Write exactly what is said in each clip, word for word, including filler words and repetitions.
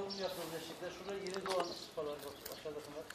alım yapıyoruz eşlikler. Şurada yeni doğan sıpalar bak aşağıdakiler.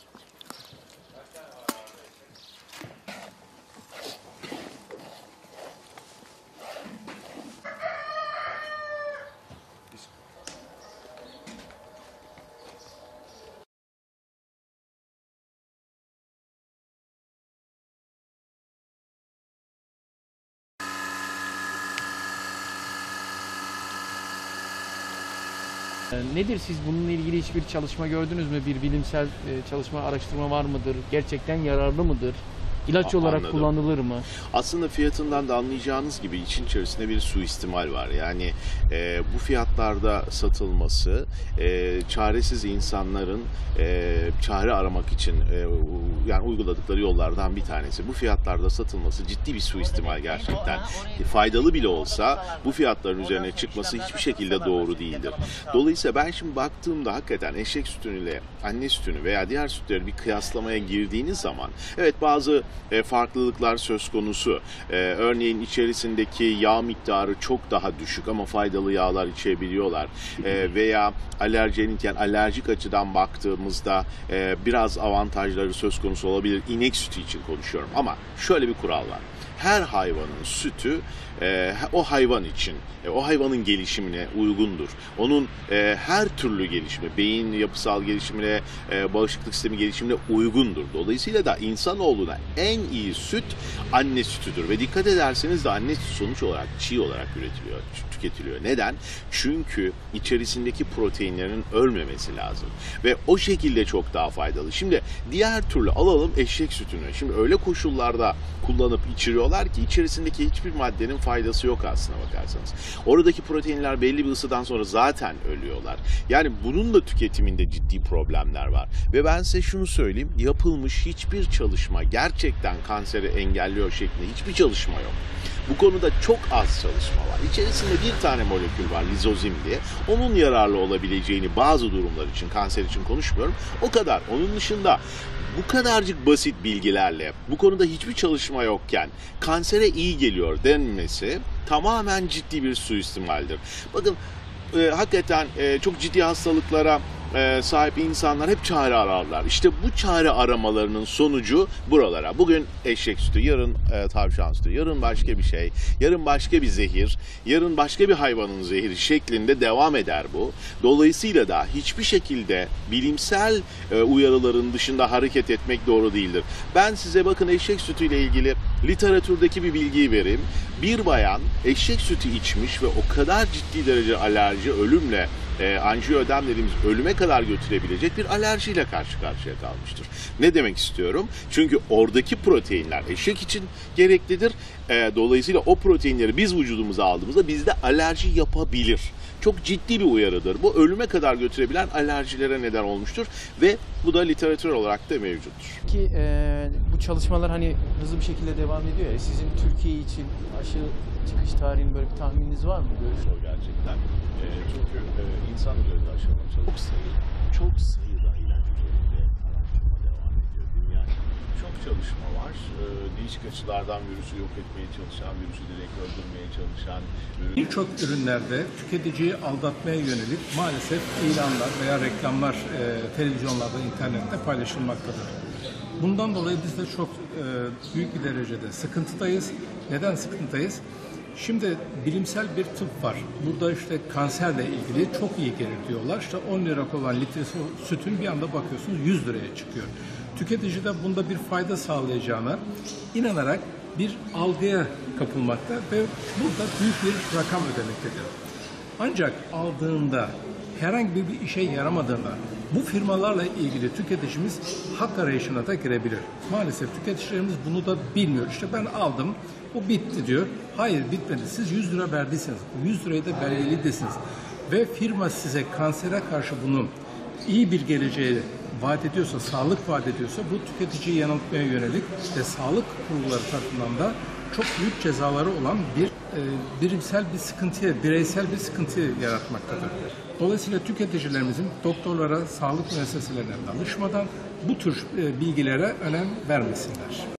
Nedir, siz bununla ilgili hiçbir çalışma gördünüz mü? Bir bilimsel çalışma, araştırma var mıdır? Gerçekten yararlı mıdır? İlaç olarak Anladım. kullanılır mı? Aslında fiyatından da anlayacağınız gibi için içerisinde bir suistimal var. Yani e, bu fiyatlarda satılması e, çaresiz insanların e, çare aramak için e, yani uyguladıkları yollardan bir tanesi. Bu fiyatlarda satılması ciddi bir suistimal gerçekten. E, faydalı bile olsa bu fiyatların üzerine çıkması hiçbir şekilde doğru değildir. Dolayısıyla ben şimdi baktığımda hakikaten eşek sütüyle anne sütünü veya diğer sütleri bir kıyaslamaya girdiğiniz zaman evet bazı E, farklılıklar söz konusu. E, örneğin içerisindeki yağ miktarı çok daha düşük ama faydalı yağlar içebiliyorlar. E, veya alerjenik, yani alerjik açıdan baktığımızda e, biraz avantajları söz konusu olabilir. İnek sütü için konuşuyorum ama şöyle bir kural var. Her hayvanın sütü e, o hayvan için, e, o hayvanın gelişimine uygundur. Onun e, her türlü gelişimi, beyin yapısal gelişimine, e, bağışıklık sistemi gelişimine uygundur. Dolayısıyla da insanoğluna en iyi süt anne sütüdür. Ve dikkat ederseniz de anne sütü sonuç olarak çiğ olarak üretiliyor, tüketiliyor. Neden? Çünkü içerisindeki proteinlerin ölmemesi lazım. Ve o şekilde çok daha faydalı. Şimdi diğer türlü alalım eşek sütünü. Şimdi öyle koşullarda kullanıp içiriyorlar ki içerisindeki hiçbir maddenin faydası yok aslına bakarsanız. Oradaki proteinler belli bir ısıdan sonra zaten ölüyorlar. Yani bunun da tüketiminde ciddi problemler var. Ve ben size şunu söyleyeyim, yapılmış hiçbir çalışma gerçekten kanseri engelliyor şeklinde hiçbir çalışma yok. Bu konuda çok az çalışma var. İçerisinde bir tane molekül var, lizozim diye. Onun yararlı olabileceğini bazı durumlar için, kanser için konuşmuyorum. O kadar. Onun dışında bu kadarcık basit bilgilerle, bu konuda hiçbir çalışma yokken kansere iyi geliyor denmesi tamamen ciddi bir suistimaldir. Bakın e, hakikaten e, çok ciddi hastalıklara e, sahip insanlar hep çare ararlar. İşte bu çare aramalarının sonucu buralara. Bugün eşek sütü, yarın e, tavşan sütü, yarın başka bir şey, yarın başka bir zehir, yarın başka bir hayvanın zehri şeklinde devam eder bu. Dolayısıyla da hiçbir şekilde bilimsel e, uyarıların dışında hareket etmek doğru değildir. Ben size bakın eşek sütüyle ilgili literatürdeki bir bilgiyi vereyim. Bir bayan eşek sütü içmiş ve o kadar ciddi derece alerji, ölümle e, anjiyoödem dediğimiz ölüme kadar götürebilecek bir alerjiyle karşı karşıya kalmıştır. Ne demek istiyorum? Çünkü oradaki proteinler eşek için gereklidir. E, dolayısıyla o proteinleri biz vücudumuza aldığımızda bizde alerji yapabilir. Çok ciddi bir uyarıdır. Bu ölüme kadar götürebilen alerjilere neden olmuştur ve bu da literatür olarak da mevcuttur. Ki e, bu çalışmalar hani hızlı bir şekilde devam ediyor ya, sizin Türkiye için aşı çıkış tarihinin böyle bir tahmininiz var mı? Görüşüyor gerçekten. E, çünkü e, insan üzerinde aşılama çok sayı, çok sayıda ilaç üzerinde araştırma devam ediyor. Dünya çok çalışma var. E, değişik açılardan virüsü yok etmeye çalışan, virüsü direkt öldürmeye çalışan. Virüs... Birçok ürünlerde tüketiciyi aldatmaya yönelik maalesef ilanlar veya reklamlar e, televizyonlarda, internette paylaşılmaktadır. Bundan dolayı biz de çok e, büyük bir derecede sıkıntıdayız. Neden sıkıntıdayız? Şimdi bilimsel bir tıp var. Burada işte kanserle ilgili çok iyi gelir diyorlar. İşte on lira olan litre sütün bir anda bakıyorsunuz yüz liraya çıkıyor. Tüketici de bunda bir fayda sağlayacağına inanarak bir algıya kapılmakta ve burada büyük bir rakam ödemektedir. Ancak aldığında herhangi bir işe yaramadığında bu firmalarla ilgili tüketicimiz hak arayışına da girebilir. Maalesef tüketicilerimiz bunu da bilmiyor. İşte ben aldım, bu bitti diyor. Hayır, bitmedi. Siz yüz lira verdiyseniz, yüz lirayı da belirlediniz ve firma size kansere karşı bunu iyi bir geleceğe vaat ediyorsa, sağlık vaat ediyorsa bu tüketiciyi yanıltmaya yönelik ve sağlık kurulları tarafından da çok büyük cezaları olan bir e, bilimsel bir sıkıntıya, bireysel bir sıkıntı yaratmaktadır. Dolayısıyla tüketicilerimizin doktorlara, sağlık müesseselerine danışmadan bu tür e, bilgilere önem vermesinler.